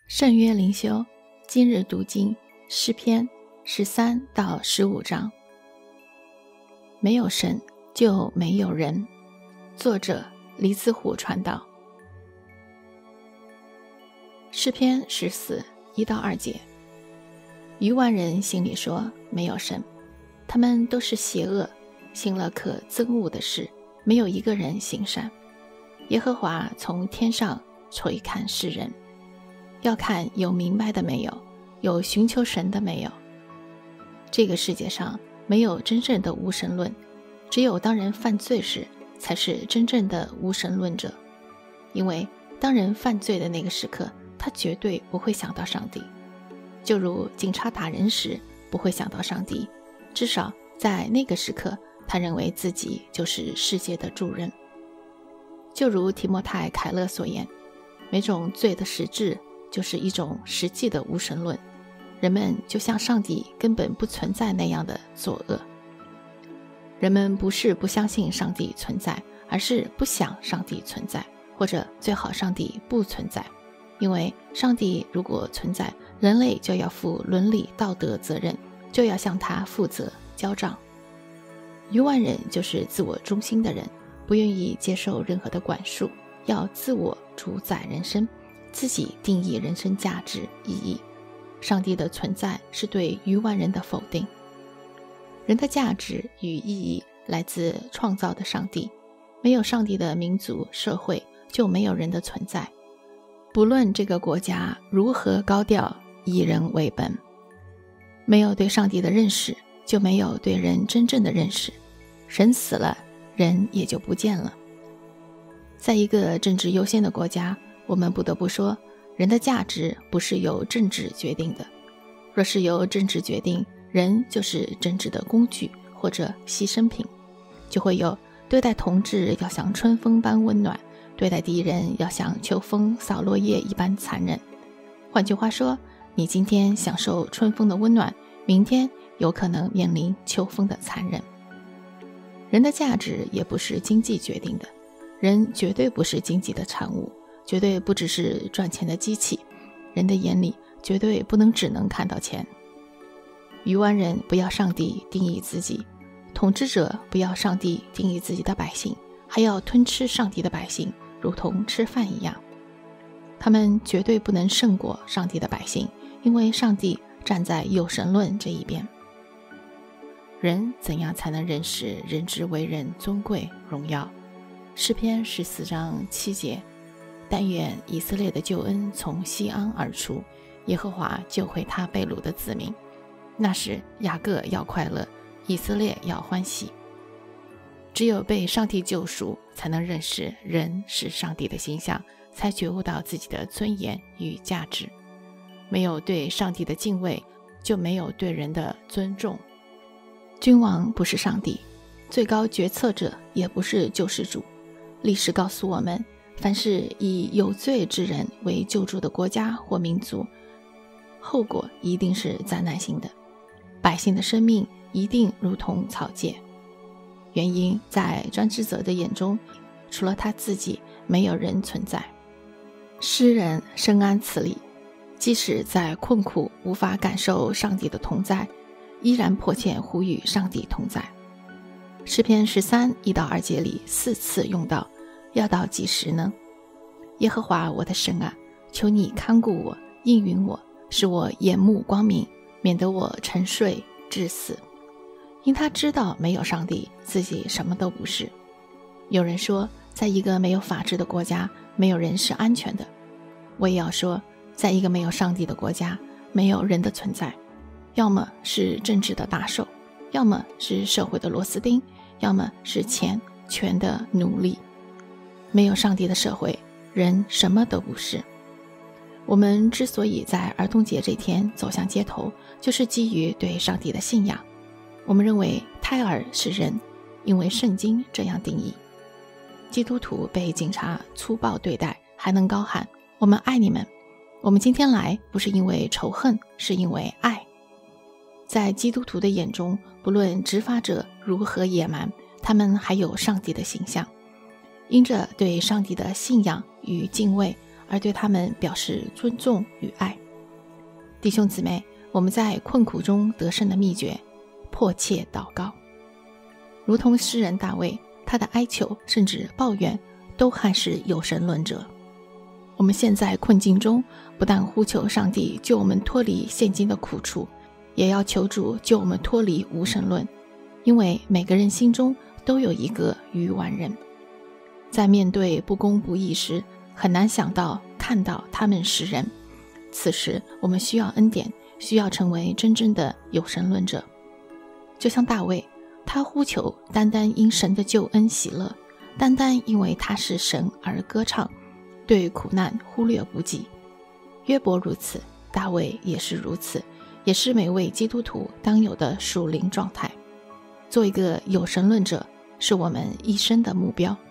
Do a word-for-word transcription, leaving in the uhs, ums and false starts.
圣约灵修，今日读经诗篇十三到十五章。没有神就没有人。作者李子虎传道。诗篇十四一到二节。愚顽人心里说，没有神，他们都是邪恶，行了可憎恶的事，没有一个人行善。耶和华从天上垂看世人，要看有明白的没有，有寻求神的没有。这个世界上没有真正的无神论，只有当人犯罪时才是真正的无神论者。因为当人犯罪的那个时刻，他绝对不会想到上帝，就如警察打人时不会想到上帝，至少在那个时刻他认为自己就是世界的主人。就如提摩太凯勒所言，每种罪的实质就是一种实际的无神论，人们就像上帝根本不存在那样的作恶。人们不是不相信上帝存在，而是不想上帝存在，或者最好上帝不存在。因为上帝如果存在，人类就要负伦理道德责任，就要向他负责交账。愚顽人就是自我中心的人，不愿意接受任何的管束，要自我主宰人生，自己定义人生价值意义。上帝的存在是对愚顽人的否定。人的价值与意义来自创造的上帝，没有上帝的民族社会就没有人的存在。不论这个国家如何高调，以人为本，没有对上帝的认识，就没有对人真正的认识。神死了，人也就不见了。在一个政治优先的国家，我们不得不说，人的价值不是由政治决定的。若是由政治决定，人就是政治的工具或者牺牲品，就会有对待同志要像春风般温暖，对待敌人要像秋风扫落叶一般残忍。换句话说，你今天享受春风的温暖，明天有可能面临秋风的残忍。人的价值也不是经济决定的，人绝对不是经济的产物，绝对不只是赚钱的机器，人的眼里绝对不能只能看到钱。愚顽人不要上帝定义自己，统治者不要上帝定义自己的百姓，还要吞吃上帝的百姓，如同吃饭一样。他们绝对不能胜过上帝的百姓，因为上帝站在有神论这一边。人怎样才能认识人之为人尊贵荣耀？诗篇十四章七节。但愿以色列的救恩从西安而出，耶和华救回他被掳的子民。那时雅各要快乐，以色列要欢喜。只有被上帝救赎，才能认识人是上帝的形象，才觉悟到自己的尊严与价值。没有对上帝的敬畏，就没有对人的尊重。君王不是上帝，最高决策者也不是救世主。历史告诉我们，凡是以有罪之人为救助的国家或民族，后果一定是灾难性的，百姓的生命一定如同草芥。原因在专制者的眼中，除了他自己，没有人存在。诗人深谙此理，即使在困苦无法感受上帝的同在，依然迫切呼吁上帝同在。诗篇十三一到二节里四次用到，要到几时呢？耶和华我的神啊，求你看顾我，应允我，使我眼目光明，免得我沉睡致死。因他知道没有上帝，自己什么都不是。有人说，在一个没有法治的国家，没有人是安全的。我也要说，在一个没有上帝的国家，没有人的存在。要么是政治的大兽，要么是社会的螺丝钉，要么是钱权的奴隶。没有上帝的社会，人什么都不是。我们之所以在儿童节这天走向街头，就是基于对上帝的信仰。我们认为胎儿是人，因为圣经这样定义。基督徒被警察粗暴对待，还能高喊我们爱你们。我们今天来不是因为仇恨，是因为爱。在基督徒的眼中，不论执法者如何野蛮，他们还有上帝的形象。因着对上帝的信仰与敬畏， 而对他们表示尊重与爱。弟兄姊妹，我们在困苦中得胜的秘诀，迫切祷告。如同诗人大卫，他的哀求甚至抱怨都还是有神论者。我们现在困境中，不但呼求上帝救我们脱离现今的苦楚，也要求主救我们脱离无神论，因为每个人心中都有一个愚顽人，在面对不公不义时，很难想到看到他们是人。此时我们需要恩典，需要成为真正的有神论者。就像大卫，他呼求单单因神的救恩喜乐，单单因为他是神而歌唱，对苦难忽略不计。约伯如此，大卫也是如此，也是每位基督徒当有的属灵状态。做一个有神论者，是我们一生的目标。